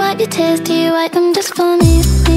wipe your tears? Do you wipe them just for me?